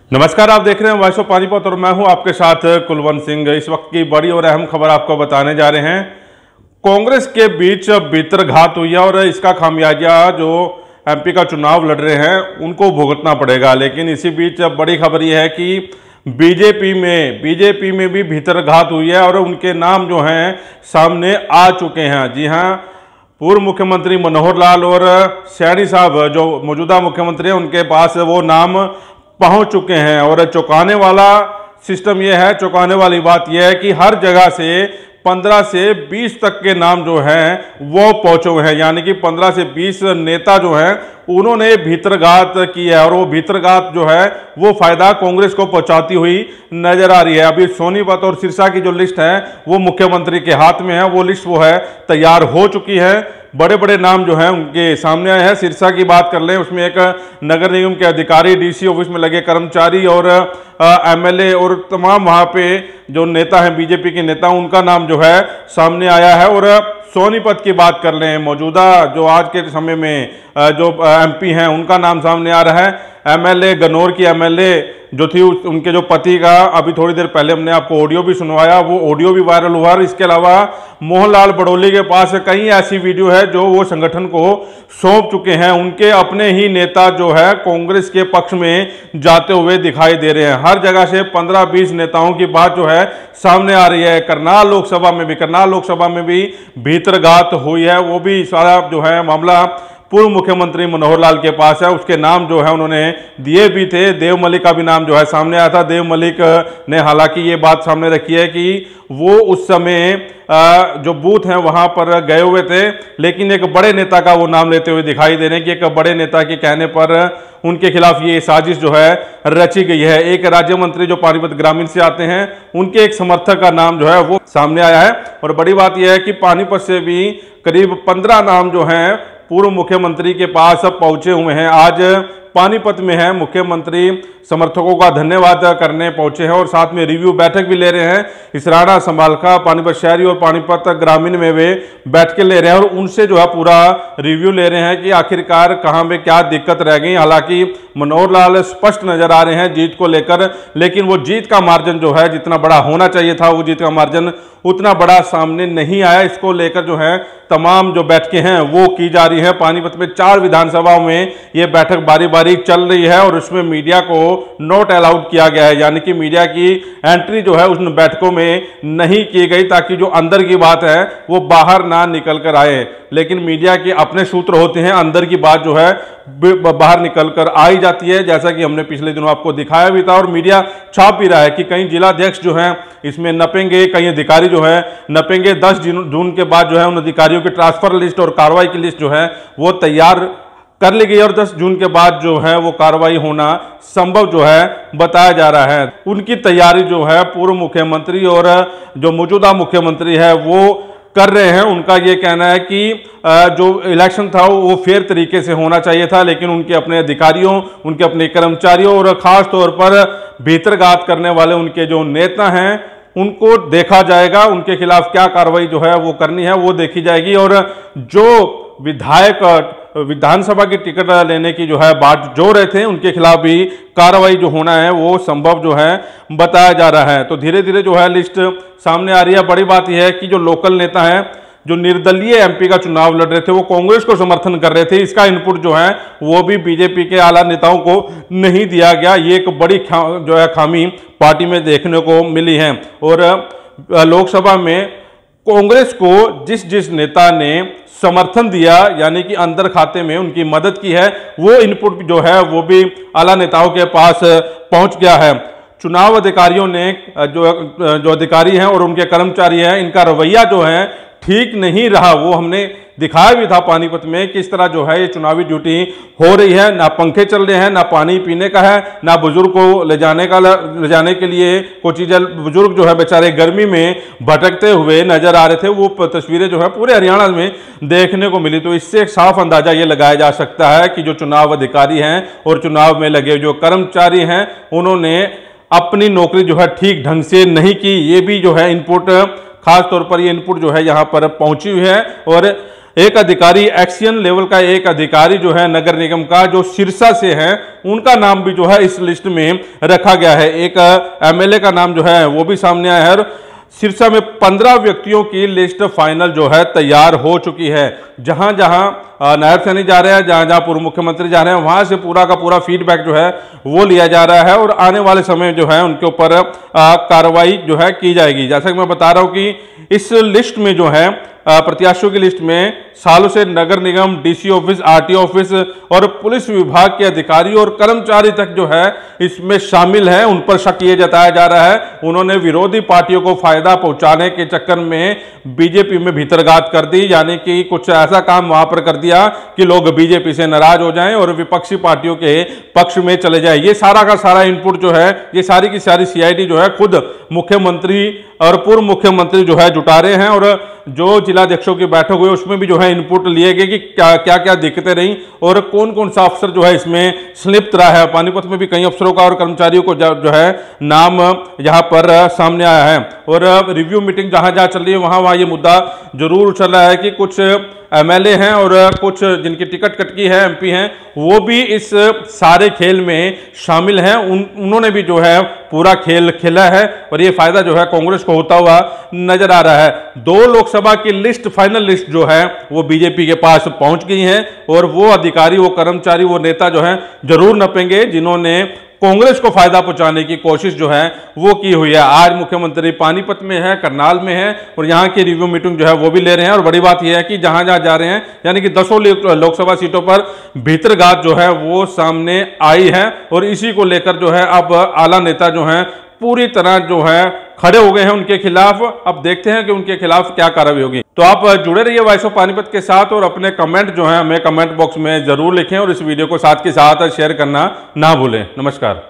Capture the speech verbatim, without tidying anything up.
नमस्कार, आप देख रहे हैं वॉइस ऑफ पानीपत और मैं हूं आपके साथ कुलवंत सिंह। इस वक्त की बड़ी और अहम खबर आपको बताने जा रहे हैं। कांग्रेस के बीच भीतरघात हुई है और इसका खामियाजा जो एमपी का चुनाव लड़ रहे हैं उनको भुगतना पड़ेगा। लेकिन इसी बीच बड़ी खबर यह है कि बीजेपी में बीजेपी में भी भीतरघात हुई है और उनके नाम जो हैं सामने आ चुके हैं। जी हां, पूर्व मुख्यमंत्री मनोहर लाल और सैनी साहब जो मौजूदा मुख्यमंत्री हैं उनके पास वो नाम पहुंच चुके हैं। और चौंकाने वाला सिस्टम यह है, चौंकाने वाली बात यह है कि हर जगह से पंद्रह से बीस तक के नाम जो हैं वो पहुंचे हुए हैं। यानी कि पंद्रह से बीस नेता जो हैं उन्होंने भीतरघात किया है और वो भीतरघात जो है वो फायदा कांग्रेस को पहुंचाती हुई नजर आ रही है। अभी सोनीपत और सिरसा की जो लिस्ट है वो मुख्यमंत्री के हाथ में है। वो लिस्ट वो है तैयार हो चुकी है। बड़े बड़े नाम जो हैं उनके सामने आए हैं। सिरसा की बात कर लें, उसमें एक नगर निगम के अधिकारी, डीसी ऑफिस में लगे कर्मचारी और एमएलए और तमाम वहां पे जो नेता हैं बीजेपी के नेता, उनका नाम जो है सामने आया है। और सोनीपत की बात कर लें, मौजूदा जो आज के समय में जो एमपी हैं उनका नाम सामने आ रहा है। एमएलए गन्नौर की एमएलए जो थी उनके जो पति का अभी थोड़ी देर पहले हमने आपको ऑडियो भी सुनवाया, वो ऑडियो भी वायरल हुआ। इसके अलावा मोहनलाल बड़ौली के पास कई ऐसी वीडियो है जो वो संगठन को सौंप चुके हैं। उनके अपने ही नेता जो है कांग्रेस के पक्ष में जाते हुए दिखाई दे रहे हैं। हर जगह से पंद्रह बीस नेताओं की बात जो है सामने आ रही है। करनाल लोकसभा में भी करनाल लोकसभा में भी भीतरघात हुई है। वो भी सारा जो है मामला पूर्व मुख्यमंत्री मनोहर लाल के पास है। उसके नाम जो है उन्होंने दिए भी थे। देव मलिक का भी नाम जो है सामने आया था। देव मलिक ने हालांकि ये बात सामने रखी है कि वो उस समय जो बूथ हैं वहां पर गए हुए थे, लेकिन एक बड़े नेता का वो नाम लेते हुए दिखाई दे रहे हैं कि एक बड़े नेता के कहने पर उनके खिलाफ ये साजिश जो है रची गई है। एक राज्य मंत्री जो पानीपत ग्रामीण से आते हैं उनके एक समर्थक का नाम जो है वो सामने आया है। और बड़ी बात यह है कि पानीपत से भी करीब पंद्रह नाम जो हैं पूर्व मुख्यमंत्री के पास पहुंचे हुए हैं। आज पानीपत में है, मुख्यमंत्री समर्थकों का धन्यवाद करने पहुंचे हैं और साथ में रिव्यू बैठक भी ले रहे हैं। इसराना संभालका, पानीपत शहरी और पानीपत ग्रामीण में वे बैठकें ले रहे हैं और उनसे जो है पूरा रिव्यू ले रहे हैं कि आखिरकार कहां पे क्या दिक्कत रह गई। हालांकि मनोहर लाल स्पष्ट नजर आ रहे हैं जीत को लेकर, लेकिन वो जीत का मार्जिन जो है जितना बड़ा होना चाहिए था वो जीत का मार्जिन उतना बड़ा सामने नहीं आया। इसको लेकर जो है तमाम जो बैठकें हैं वो की जा रही है। पानीपत में चार विधानसभाओं में ये बैठक बारी बारी चल रही है और उसमें मीडिया को नॉट अलाउड किया गया है। यानी कि मीडिया की एंट्री जो है उन बैठकों में नहीं की गई ताकि जो अंदर की बात है वो बाहर ना निकल कर आए। लेकिन मीडिया के अपने सूत्र होते हैं, अंदर की बात जो है बाहर निकल कर आई जाती है, जैसा कि हमने पिछले दिनों आपको दिखाया भी था। और मीडिया छाप भी रहा है कि कई जिलाध्यक्ष जो हैं इसमें नपेंगे, कई अधिकारी जो है नपेंगे। दस जून के बाद जो है उन अधिकारियों की ट्रांसफर लिस्ट और कार्रवाई की लिस्ट जो है वो तैयार कर ली गई और दस जून के बाद जो है वो कार्रवाई होना संभव जो है बताया जा रहा है। उनकी तैयारी जो है पूर्व मुख्यमंत्री और जो मौजूदा मुख्यमंत्री है वो कर रहे हैं। उनका ये कहना है कि जो इलेक्शन था वो फेयर तरीके से होना चाहिए था, लेकिन उनके अपने अधिकारियों, उनके अपने कर्मचारियों और खास तौर पर भीतरघात करने वाले उनके जो नेता हैं उनको देखा जाएगा। उनके खिलाफ क्या कार्रवाई जो है वो करनी है वो देखी जाएगी। और जो विधायक विधानसभा की टिकट लेने की जो है बात जो रहे थे उनके खिलाफ भी कार्रवाई जो होना है वो संभव जो है बताया जा रहा है। तो धीरे धीरे जो है लिस्ट सामने आ रही है। बड़ी बात यह है कि जो लोकल नेता हैं जो निर्दलीय एमपी का चुनाव लड़ रहे थे वो कांग्रेस को समर्थन कर रहे थे, इसका इनपुट जो है वो भी बीजेपी के आला नेताओं को नहीं दिया गया। ये एक बड़ी जो है खामी पार्टी में देखने को मिली है। और लोकसभा में कांग्रेस को जिस जिस नेता ने समर्थन दिया, यानी कि अंदर खाते में उनकी मदद की है, वो इनपुट जो है वो भी आला नेताओं के पास पहुंच गया है। चुनाव अधिकारियों ने जो जो अधिकारी हैं और उनके कर्मचारी हैं इनका रवैया जो है ठीक नहीं रहा। वो हमने दिखाया भी था पानीपत में किस तरह जो है ये चुनावी ड्यूटी हो रही है। ना पंखे चल रहे हैं, ना पानी पीने का है, ना बुजुर्ग को ले जाने का ले जाने के लिए कोई चीज़। बुजुर्ग जो है बेचारे गर्मी में भटकते हुए नजर आ रहे थे। वो तस्वीरें जो है पूरे हरियाणा में देखने को मिली। तो इससे एक साफ अंदाजा ये लगाया जा सकता है कि जो चुनाव अधिकारी हैं और चुनाव में लगे जो कर्मचारी हैं उन्होंने अपनी नौकरी जो है ठीक ढंग से नहीं की। ये भी जो है इनपुट, खास तौर पर ये इनपुट जो है यहाँ पर पहुंची हुई है। और एक अधिकारी एक्शन लेवल का एक अधिकारी जो है नगर निगम का जो सिरसा से है, उनका नाम भी जो है इस लिस्ट में रखा गया है। एक एमएलए का नाम जो है वो भी सामने आया है और सिरसा में पंद्रह व्यक्तियों की लिस्ट फाइनल जो है तैयार हो चुकी है। जहां जहां नायब सैनी जा रहे हैं, जहां जहां पूर्व मुख्यमंत्री जा रहे हैं, वहां से पूरा का पूरा फीडबैक जो है वो लिया जा रहा है और आने वाले समय जो है उनके ऊपर कार्रवाई जो है की जाएगी। जैसा कि मैं बता रहा हूं कि इस लिस्ट में जो है प्रत्याशियों की लिस्ट में सालों से नगर निगम, डीसी ऑफिस, आरटीओ ऑफिस और पुलिस विभाग के अधिकारी और कर्मचारी तक जो है इसमें शामिल है। उन पर शक ये जताया जा रहा है उन्होंने विरोधी पार्टियों को फायदा पहुंचाने के चक्कर में बीजेपी में भीतरघात कर दी, यानी कि कुछ ऐसा काम वहां पर कर दिया कि लोग बीजेपी से नाराज हो जाएं और विपक्षी पार्टियों के पक्ष में चले जाए। ये सारा का सारा इनपुट जो है, ये सारी की सारी सीआईडी जो है खुद मुख्यमंत्री और पूर्व मुख्यमंत्री जो है जुटा रहे हैं और जो जिलाध्यक्षों की बैठक हुई उसमें भी जो है इनपुट लिए गए कि क्या क्या क्या दिक्कतें रही और कौन कौन सा अफसर जो है इसमें संलिप्त रहा है। पानीपत में भी कई अफसरों का और कर्मचारियों को जो है नाम यहाँ पर सामने आया है और रिव्यू मीटिंग जहां जहां चल रही है वहां वहां ये मुद्दा जरूर उछल रहा है कि कुछ एमएलए हैं और कुछ जिनकी टिकट कटकी है, एमपी हैं, वो भी इस सारे खेल में शामिल हैं। उन उन्होंने भी जो है पूरा खेल खेला है और ये फायदा जो है कांग्रेस को होता हुआ नजर आ रहा है। दो लोकसभा की लिस्ट, फाइनल लिस्ट जो है वो बीजेपी के पास पहुंच गई है और वो अधिकारी, वो कर्मचारी, वो नेता जो है जरूर नपेंगे जिन्होंने कांग्रेस को फायदा पहुंचाने की कोशिश जो है वो की हुई है। आज मुख्यमंत्री पानीपत में है, करनाल में है और यहाँ की रिव्यू मीटिंग जो है वो भी ले रहे हैं और बड़ी बात यह है कि जहां जहां जा रहे हैं यानी कि दसों लोकसभा सीटों पर भीतरघात जो है वो सामने आई है और इसी को लेकर जो है अब आला नेता जो है पूरी तरह जो है खड़े हो गए हैं उनके खिलाफ। अब देखते हैं कि उनके खिलाफ क्या कार्रवाई होगी। तो आप जुड़े रहिए वॉइस ऑफ पानीपत के साथ और अपने कमेंट जो है हमें कमेंट बॉक्स में जरूर लिखें और इस वीडियो को साथ के साथ शेयर करना ना भूलें। नमस्कार।